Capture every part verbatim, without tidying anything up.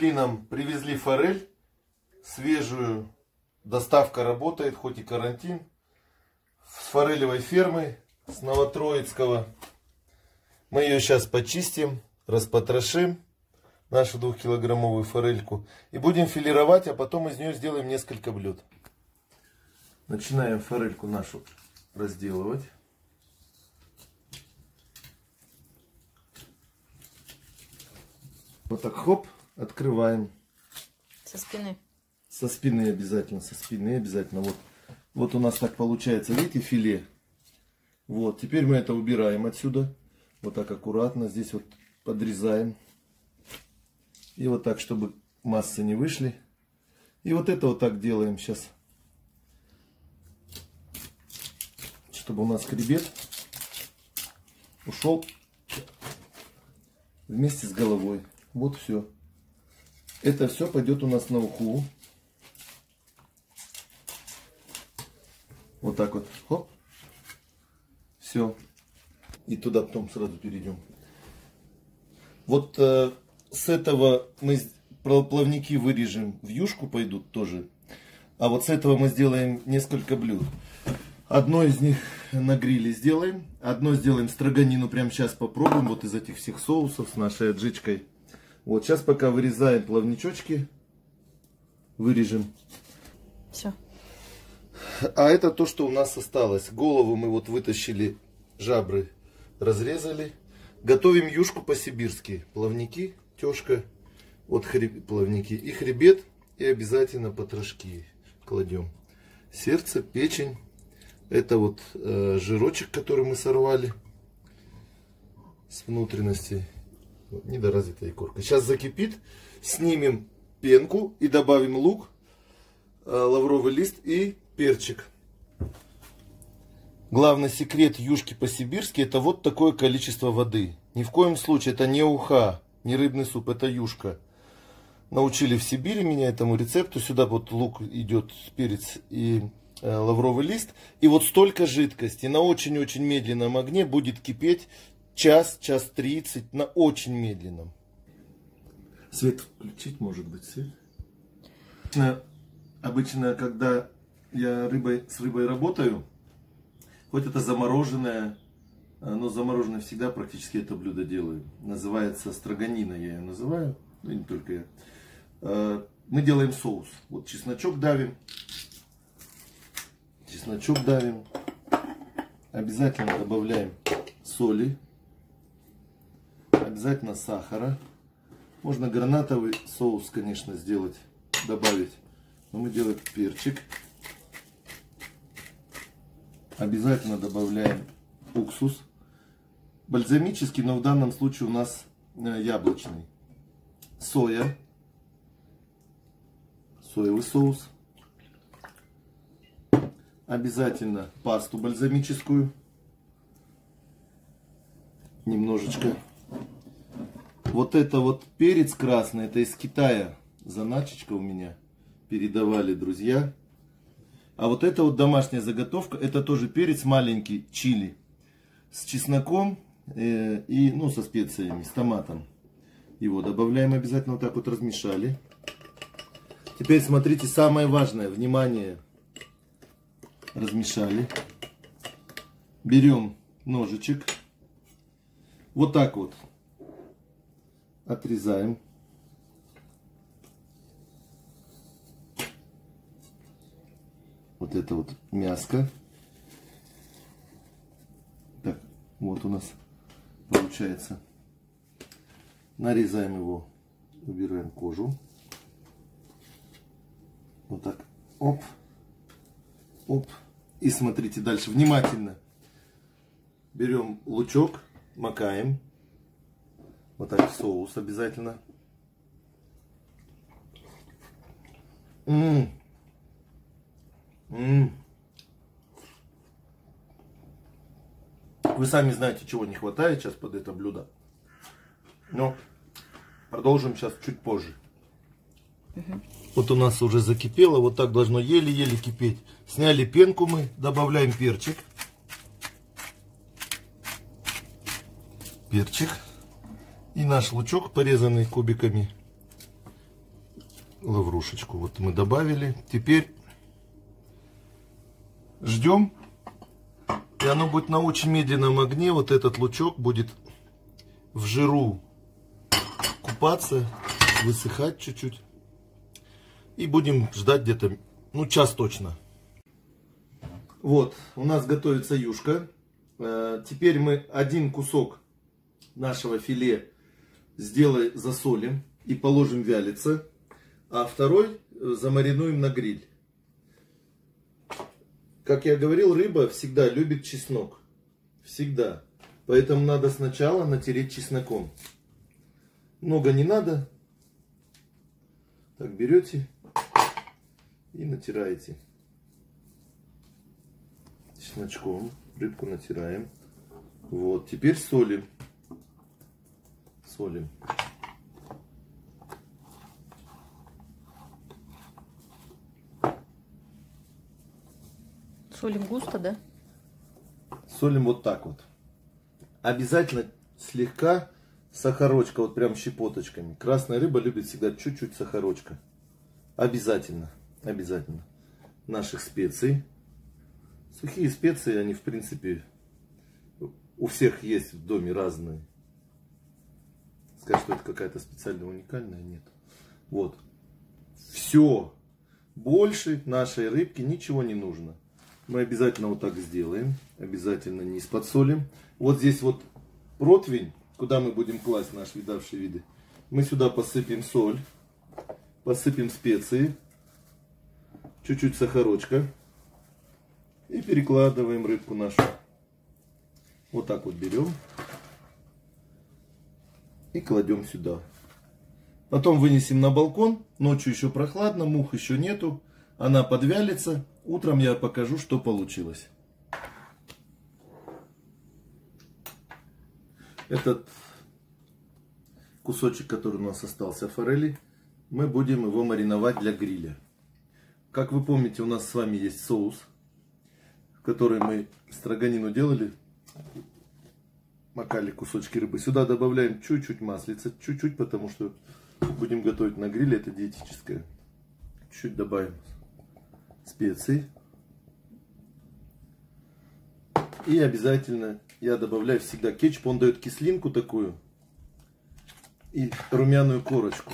пришли нам, привезли форель свежую. Доставка работает, хоть и карантин. С форелевой фермы, с Новотроицкого. Мы ее сейчас почистим, распотрошим, нашу двухкилограммовую форельку. И будем филировать, а потом из нее сделаем несколько блюд. Начинаем форельку нашу разделывать. Вот так, хоп, открываем. Со спины. Со спины обязательно, со спины обязательно. Вот, вот у нас так получается, видите, филе. Вот, теперь мы это убираем отсюда. Вот так аккуратно здесь вот подрезаем. И вот так, чтобы массы не вышли. И вот это вот так делаем сейчас. Чтобы у нас хребет ушел вместе с головой. Вот все. Это все пойдет у нас на уху. Вот так вот. Хоп. Все. И туда потом сразу перейдем. Вот э, с этого мы плавники вырежем, в юшку пойдут тоже. А вот с этого мы сделаем несколько блюд. Одно из них на гриле сделаем. Одно сделаем строганину. Прямо сейчас попробуем. Вот из этих всех соусов с нашей аджичкой. Вот сейчас пока вырезаем плавничочки. Вырежем. Все. А это то, что у нас осталось. Голову мы вот вытащили, жабры разрезали. Готовим юшку по-сибирски. Плавники, тёшка, вот хреб, плавники и хребет. И обязательно потрошки кладем. Сердце, печень. Это вот э, жирочек, который мы сорвали с внутренности. Вот, недоразвитая корка. Сейчас закипит. Снимем пенку и добавим лук, э, лавровый лист и перчик. Главный секрет юшки по-сибирски — это вот такое количество воды. Ни в коем случае это не уха, не рыбный суп, это юшка. Научили в Сибири меня этому рецепту. Сюда вот лук идет, перец и э, лавровый лист. И вот столько жидкости на очень-очень медленном огне будет кипеть час, час тридцать на очень медленном. Свет включить, может быть, свет? Обычно, когда я рыбой, с рыбой работаю, хоть это замороженное, но замороженное всегда практически это блюдо делаю. Называется строганина, я ее называю, ну и не только я. Мы делаем соус. Вот чесночок давим. Чесночок давим. Обязательно добавляем соли. Обязательно сахара. Можно гранатовый соус, конечно, сделать, добавить. Но мы делаем перчик. Обязательно добавляем уксус. Бальзамический, но в данном случае у нас яблочный. Соя. Соевый соус. Обязательно пасту бальзамическую. Немножечко. Вот это вот перец красный, это из Китая. Заначечка у меня. Передавали друзья. А вот это вот домашняя заготовка, это тоже перец маленький, чили. С чесноком э, и ну, со специями, с томатом. Его добавляем обязательно, вот так вот размешали. Теперь смотрите, самое важное, внимание. Размешали. Берем ножичек. Вот так вот. Отрезаем. Вот это вот мяско. Так, вот у нас получается. Нарезаем его. Убираем кожу. Вот так. Оп. Оп. И смотрите дальше. Внимательно. Берем лучок. Макаем. Вот так в соус обязательно. М-м. М-м. Вы сами знаете, чего не хватает сейчас под это блюдо. Но продолжим сейчас чуть позже. Угу. Вот у нас уже закипело. Вот так должно еле-еле кипеть. Сняли пенку мы. Добавляем перчик. Перчик. И наш лучок, порезанный кубиками. лаврушечку. Вот мы добавили. Теперь ждем. И оно будет на очень медленном огне. Вот этот лучок будет в жиру купаться, высыхать чуть-чуть. И будем ждать где-то, ну, час точно. Вот, у нас готовится юшка. Теперь мы один кусок нашего филе сделаем, засолим и положим вялиться. А второй замаринуем на гриль. Как я говорил, рыба всегда любит чеснок. Всегда. Поэтому надо сначала натереть чесноком. Много не надо. Так, берете и натираете. Чесночком. Рыбку натираем. Вот. Теперь солим. Солим. Солим густо, да? Солим вот так вот. Обязательно слегка сахарочка, вот прям щепоточками. Красная рыба любит всегда чуть-чуть сахарочка. Обязательно. Обязательно. Наших специй. Сухие специи, они в принципе у всех есть в доме разные. Сказать, что это какая-то специально уникальная, нет. Вот. Все. Больше нашей рыбки ничего не нужно. Мы обязательно вот так сделаем. Обязательно низ подсолим. Вот здесь вот противень, куда мы будем класть наши видавшие виды. Мы сюда посыпем соль. Посыпем специи. Чуть-чуть сахарочка. И перекладываем рыбку нашу. Вот так вот берем. И кладем сюда. Потом вынесем на балкон. Ночью еще прохладно, мух еще нету. Она подвялится. Утром я покажу, что получилось. Этот кусочек, который у нас остался форели, мы будем его мариновать для гриля. Как вы помните, у нас с вами есть соус, в который мы строганину делали. Макали кусочки рыбы. Сюда добавляем чуть-чуть маслица. Чуть-чуть, потому что будем готовить на гриле. Это диетическое. Чуть добавим специй. И обязательно я добавляю всегда кетчуп. Он дает кислинку такую. И румяную корочку.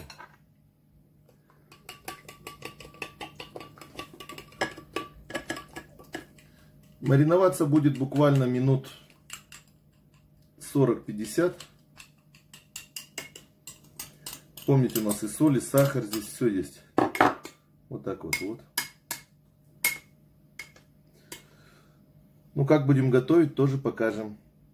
Мариноваться будет буквально минут сорок-пятьдесят. Помните, у нас и соль, и сахар, здесь все есть. Вот так вот, вот. Ну, как будем готовить, тоже покажем.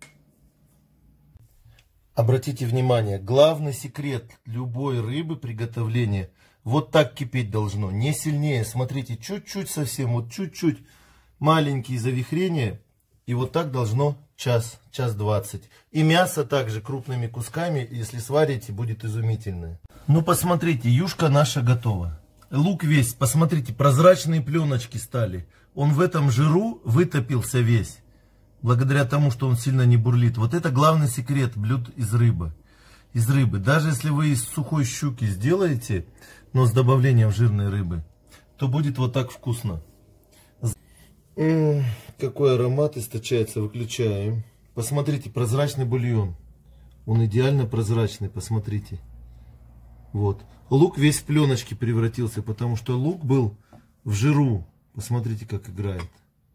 Обратите внимание, главный секрет любой рыбы приготовления. Вот так кипеть должно, не сильнее. Смотрите, чуть-чуть совсем, вот чуть-чуть маленькие завихрения. И вот так должно час, час двадцать. И мясо также крупными кусками, если сварите, будет изумительное. Ну, посмотрите, юшка наша готова. Лук весь, посмотрите, прозрачные пленочки стали. Он в этом жиру вытопился весь. Благодаря тому, что он сильно не бурлит. Вот это главный секрет блюд из рыбы. Из рыбы. Даже если вы из сухой щуки сделаете, но с добавлением жирной рыбы, то будет вот так вкусно. М-м, какой аромат источается, выключаем. Посмотрите, прозрачный бульон. Он идеально прозрачный, посмотрите. Вот. Лук весь в пленочки превратился, потому что лук был в жиру. Посмотрите, как играет.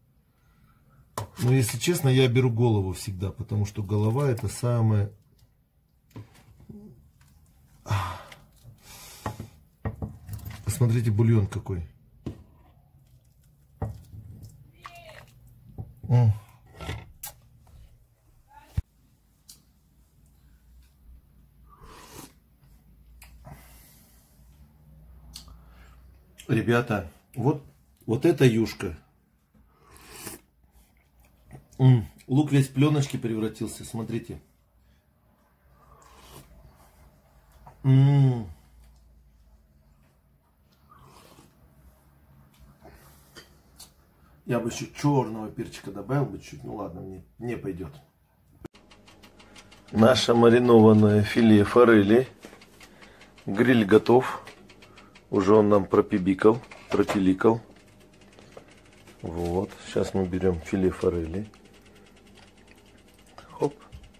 Но если честно, я беру голову всегда, потому что голова это самое... Посмотрите, бульон какой. М. Ребята, вот, вот эта юшка. М. Лук весь в пленочки превратился, смотрите. М. Я бы еще черного перчика добавил бы чуть, ну ладно, мне не пойдет. Наше маринованное филе форели. Гриль готов. Уже он нам пропибикал, пропиликал. Вот. Сейчас мы берем филе форели. Хоп.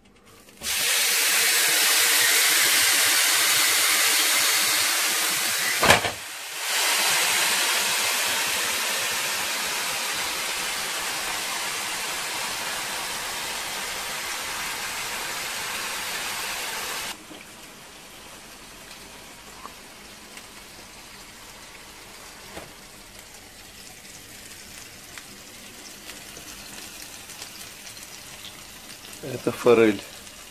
Это форель.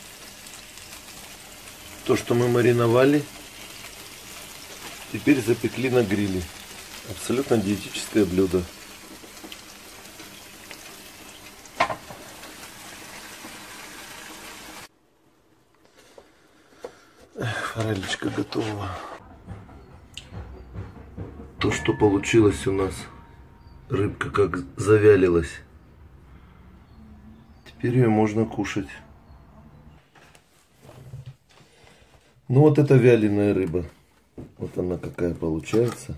То, что мы мариновали, теперь запекли на гриле. Абсолютно диетическое блюдо. Форелечка готова. То, что получилось у нас, рыбка как завялилась. Теперь ее можно кушать. Ну вот это вяленая рыба. Вот она какая получается.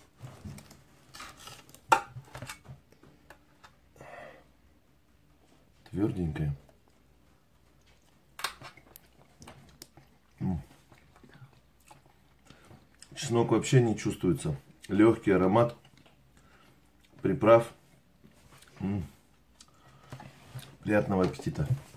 Тверденькая. Чеснок вообще не чувствуется. Легкий аромат приправ. М-м. Приятного аппетита.